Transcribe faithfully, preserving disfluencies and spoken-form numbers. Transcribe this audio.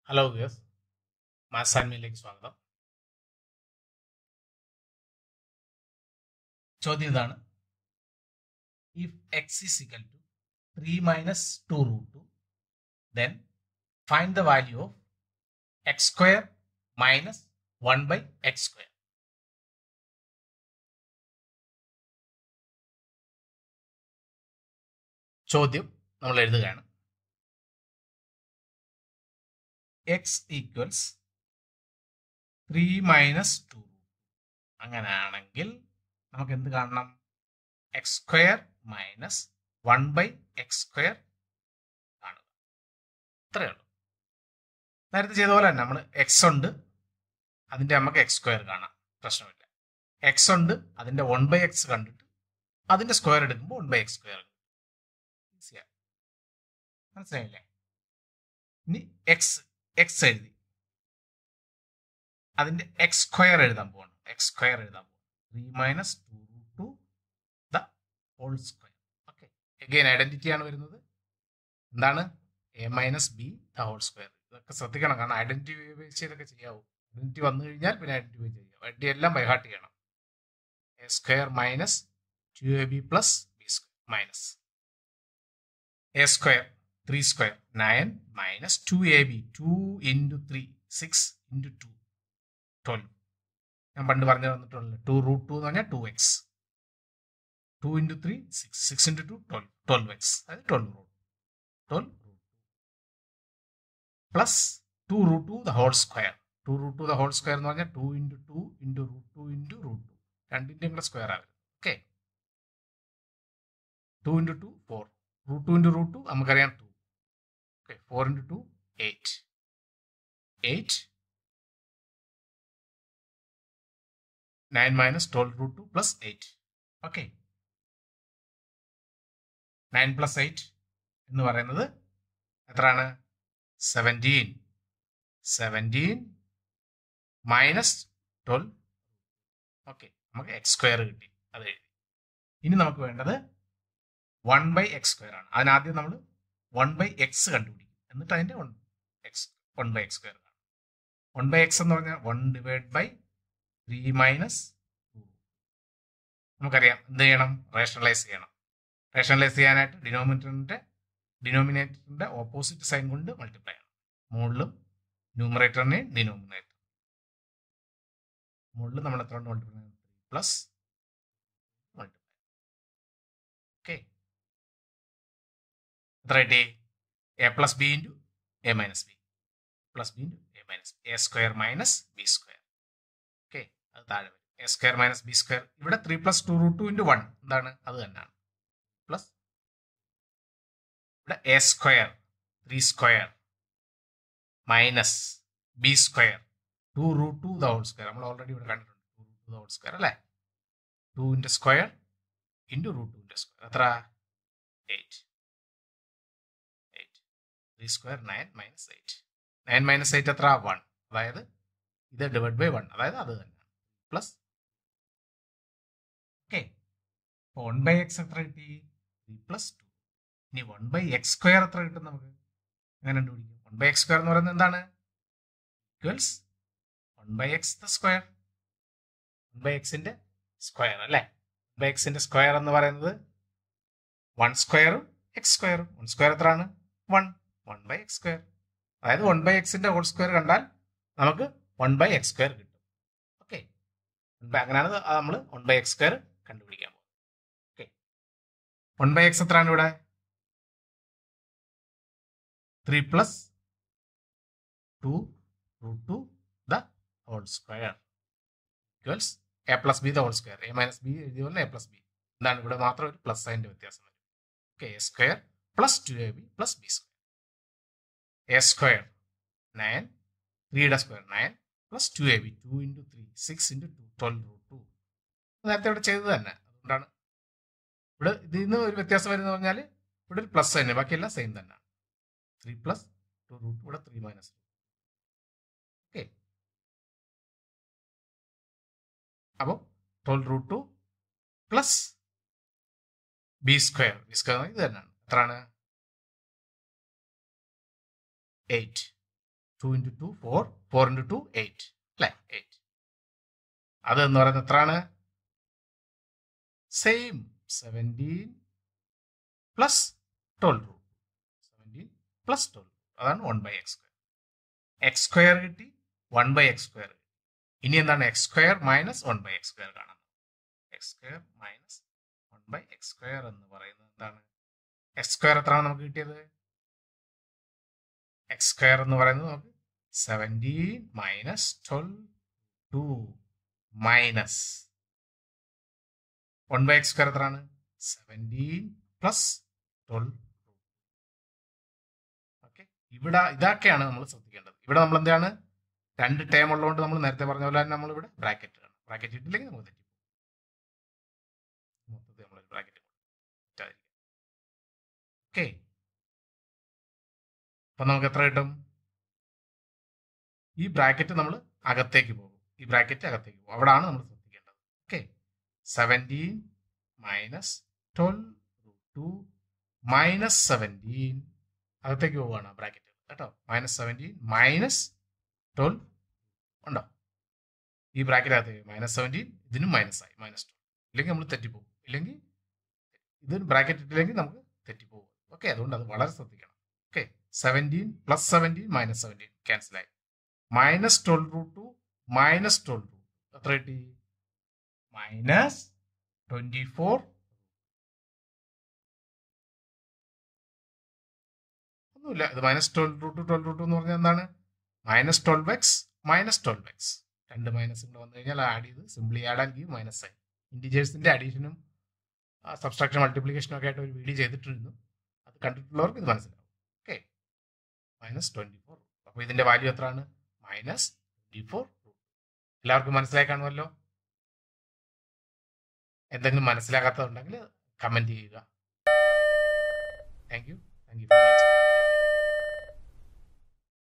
Hello views, maths and സ്വാഗതം. ചോദ്യം ഇതാണ്: if X is equal to three minus two root two, then find the value of X square minus one by X square. ചോദ്യം നമ്മൾ എഴുതുകയാണ്. X equals three minus two. അങ്ങനെയാണെങ്കിൽ നമുക്ക് എന്ത് കാണണം? X square minus one by X square കാണുക. ഇത്രയേ ഉള്ളൂ. നേരത്തെ ചെയ്ത പോലെ തന്നെ നമ്മൾ എക്സ് ഉണ്ട്, അതിന്റെ നമുക്ക് എക്സ് സ്ക്വയർ കാണാം, പ്രശ്നമില്ല. എക്സ് ഉണ്ട്, അതിന്റെ വൺ ബൈ എക്സ് കണ്ടിട്ട് അതിന്റെ സ്ക്വയർ എടുക്കുമ്പോൾ വൺ ബൈ എക്സ് സ്ക്വയർ. ഈസിയാണ്, മനസ്സിലായില്ലേ? ഇനി എക്സ് എക്സ് എഴുതി അതിന്റെ എക്സ് സ്ക്വയർ എഴുതാൻ പോകണം. എക്സ് സ്ക്വയർ എഴുതാൻ പോകും. Three minus two root two the whole square. Okay, again identity ആണ് വരുന്നത്. എന്താണ്? A minus B the whole square. ഇതൊക്കെ ശ്രദ്ധിക്കണം, കാരണം ഐഡന്റിറ്റി ഉപയോഗിച്ച് ഇതൊക്കെ ചെയ്യാവൂ. ഐഡന്റിറ്റി വന്നു കഴിഞ്ഞാൽ പിന്നെ ഐഡന്റിറ്റി ചെയ്യാം. ഐഡന്റിറ്റി എല്ലാം ബൈഹാർട്ട് ചെയ്യണം. A square minus two A B plus B square minus A square three square nine minus two A B two into three six into two twelve. ഞാൻ പണ്ട് പറഞ്ഞു തന്നിട്ടുള്ളത് ടു റൂട്ട് ടു എന്ന് പറഞ്ഞാൽ two X. Two into three six, six into two twelve, twelve X, അതായത് twelve root twelve root plus two root two the whole square. Two root two the whole square എന്ന് പറഞ്ഞാൽ two into two into root two into root two, രണ്ടിൻ്റെയും കൂടെ square ആവും. Okay, two into two four, root two into root two നമുക്കറിയാം two. Okay, four into two eight, eight nine minus twelve root two plus eight. Okay, nine plus eight എന്ന് പറയുന്നത് എത്രയാണ്? Seventeen. Seventeen minus twelve. Okay, നമുക്ക് X square കിട്ടി, അത് എഴുതി. ഇനി നമുക്ക് വേണ്ടത് വൺ ബൈ എക്സ് സ്ക്വയർ ആണ്. അതിനാദ്യം നമ്മൾ വൺ ബൈ എക്സ് കണ്ടുപിടിക്കും, എന്നിട്ട് അതിന്റെ one X one by X square കാണും. വൺ ബൈ എക്സ് എന്ന് പറഞ്ഞാൽ one divide by three minus two. നമുക്കറിയാം എന്ത് ചെയ്യണം? റേഷണലൈസ് ചെയ്യണം. റേഷണലൈസ് ചെയ്യാനായിട്ട് ഡിനോമിനേറ്ററിന്റെ ഡിനോമിനേറ്ററിന്റെ ഓപ്പോസിറ്റ് സൈൻ കൊണ്ട് മൾട്ടിപ്ലൈ ചെയ്യണം. മുകളിലും ന്യൂമറേറ്ററിനെയും ഡിനോമിനേറ്റർ. മുകളിൽ നമ്മൾ എത്ര കൊണ്ട് മൾട്ടിപ്ലൈ ചെയ്യണം? Three plus multiply. ഓക്കെ, എത്ര കിട്ടി? A plus B into A minus B plus B into A minus B, A square minus B square. Okay, അത് താഴെ വരും. A square minus B square. ഇവിടെ three plus two root two into one എന്താണ്? അത് തന്നെയാണ്. Plus ഇവിടെ A square three square minus B square two root two the whole square. നമ്മൾ already ഇവിടെ കണ്ടിട്ടുണ്ട് two root two the whole square അല്ലേ? ടുവിൻ്റെ സ്ക്വയർ ഇൻറ്റു റൂട്ട് ടുവിൻ്റെ സ്ക്വയർ. എത്ര? Eight. Eight three square nine minus eight. Nine minus eight എത്ര? One. അതായത് ഇത് ഡിവൈഡ് ബൈ വൺ, അതായത് അത് തന്നെ plus. Okay, one by X എത്ര കിട്ടി? Three plus two. ഇനി വൺ ബൈ എക്സ് സ്ക്വയർ എത്ര കിട്ടും? നമുക്ക് എങ്ങനെ കണ്ടുപിടിക്കും? വൺ ബൈ എക്സ് സ്ക്വയർ എന്ന് പറയുന്നത് എന്താണ്? Equals one by X the square. One by എക്സിന്റെ സ്ക്വയർ അല്ലേ? വൺ ബൈ എക്സിന്റെ സ്ക്വയർ എന്ന് പറയുന്നത് വൺ സ്ക്വയറും എക്സ് സ്ക്വയറും. വൺ സ്ക്വയർ എത്രയാണ്? One. One by X square. അതായത് വൺ ബൈ എക്സിന്റെ ഹോൾ സ്ക്വയർ കണ്ടാൽ നമുക്ക് വൺ ബൈ എക്സ് സ്ക്വയർ കിട്ടും. ഓക്കെ, അങ്ങനെയാണ് നമ്മൾ വൺ ബൈ എക്സ് സ്ക്വയർ കണ്ടുപിടിക്കാൻ പോകുന്നത്. ഓക്കെ, വൺ ബൈ എക്സ് എത്രയാണ് ഇവിടെ? Three plus two root two the whole square equals A plus B the whole square. A minus B എഴുതിയ പോലെ A plus B. എന്താണ് ഇവിടെ മാത്രം ഒരു പ്ലസ് സൈൻ്റെ വ്യത്യാസം വരും. Okay, A square plus two A B plus B square. A square nine, ത്രീയുടെ square nine plus two A B two into three six into two twelve root two. നേരത്തെ ഇവിടെ ചെയ്തത് തന്നെ, അതുകൊണ്ടാണ് ഇവിടെ ഇതിൽ നിന്ന് ഒരു വ്യത്യാസം വരുന്നത് പറഞ്ഞാൽ ഇവിടെ ഒരു പ്ലസ് തന്നെ, ബാക്കിയെല്ലാം സെയിം തന്നെ. ത്രീ പ്ലസ് ടു റൂട്ട് ഇവിടെ ത്രീ മൈനസ്. ഓക്കെ, അപ്പോൾ twelve root two plus B square. B square ഇത് തന്നെയാണ്. എത്രയാണ്? Eight. Two into two four, four into two eight അല്ലേ, എയ്റ്റ്. അത് എന്ന് പറയുന്നത് എത്രയാണ്? Same seventeen plus twelve root, seventeen plus twelve, അതാണ് one by X square. X square കിട്ടി, വൺ ബൈ എക്സ് സ്ക്വയർ. ഇനി എന്താണ് X square minus one by X square കാണുന്നത്? X square minus one by X square എന്ന് പറയുന്നത് എന്താണ്? X square എത്രയാണ് നമുക്ക് കിട്ടിയത്? എക്സ് സ്ക്വയർ എന്ന് പറയുന്നത് നമുക്ക് seventeen minus twelve two minus one by X square എത്രയാണ്? Seventeen plus twelve. ഓക്കെ, ഇവിടെ ഇതൊക്കെയാണ് നമ്മൾ ശ്രദ്ധിക്കേണ്ടത്. ഇവിടെ നമ്മൾ എന്താണ്, രണ്ട് ടേം ഉള്ളതുകൊണ്ട് നമ്മൾ നേരത്തെ പറഞ്ഞ പോലെ തന്നെ നമ്മളിവിടെ ബ്രാക്കറ്റ് ആണ്. ബ്രാക്കറ്റ് ഇട്ടില്ലെങ്കിൽ നമുക്ക് തെറ്റി മൊത്തത്തിൽ നമ്മൾ ബ്രാക്കറ്റ് ഇട്ടായിരിക്കും. ഓക്കെ, അപ്പൊ നമുക്ക് എത്ര കിട്ടും? ഈ ബ്രാക്കറ്റ് നമ്മൾ അകത്തേക്ക് പോകും, ഈ ബ്രാക്കറ്റ് അകത്തേക്ക് പോകും, അവിടാണ് നമ്മൾ ശ്രദ്ധിക്കേണ്ടത്. Okay, seventeen minus twelve root two minus seventeen അകത്തേക്ക് പോവുകയാണ് ബ്രാക്കറ്റ് കേട്ടോ. മൈനസ് സെവൻറ്റീൻ മൈനസ് ട്വൽവ് ഉണ്ടോ? ഈ ബ്രാക്കറ്റ് അകത്തേക്ക് മൈനസ് സെവൻറ്റീൻ, ഇതിനും മൈനസ് ആയി മൈനസ് ട്വൽവ്. ഇല്ലെങ്കിൽ നമ്മൾ തെറ്റിപ്പോകും, ഇല്ലെങ്കിൽ ഇത് ബ്രാക്കറ്റ് ഇട്ടില്ലെങ്കിൽ നമുക്ക് തെറ്റിപ്പോകും. ഓക്കെ, അതുകൊണ്ട് അത് വളരെ ശ്രദ്ധിക്കണം. Okay, seventeen plus seventeen minus seventeen cancel ആയി. Minus twelve root two minus twelve root എത്ര കിട്ടി? Minus twenty four. ഒന്നുമില്ല, ഇത് minus twelve root twelve root എന്ന് പറഞ്ഞാൽ എന്താണ്? Minus twelve X minus twelve X. രണ്ട് മൈനസ് ഇവിടെ വന്നു കഴിഞ്ഞാൽ ആഡ് ചെയ്ത് simply add and give minus ആയി. ഇൻഡിജേഴ്സിന്റെ അഡീഷനും സബ്സ്ട്രാക്ഷൻ മൾട്ടിപ്ലിക്കേഷനും ഒക്കെ ആയിട്ട് ഒരു വീഡിയോ ചെയ്തിട്ടിരുന്നു, അത് കണ്ടിട്ടുള്ളവർക്ക് ഇത് മനസ്സിലാവും. Okay, minus twenty four. അപ്പോൾ ഇതിന്റെ വാല്യൂ എത്രയാണ്? Minus twenty four. എല്ലാവർക്കും മനസ്സിലായി കാണുമല്ലോ. എന്തെങ്കിലും മനസ്സിലാകാത്തതുണ്ടെങ്കിൽ കമന്റ് ചെയ്യുക. Thank you thank U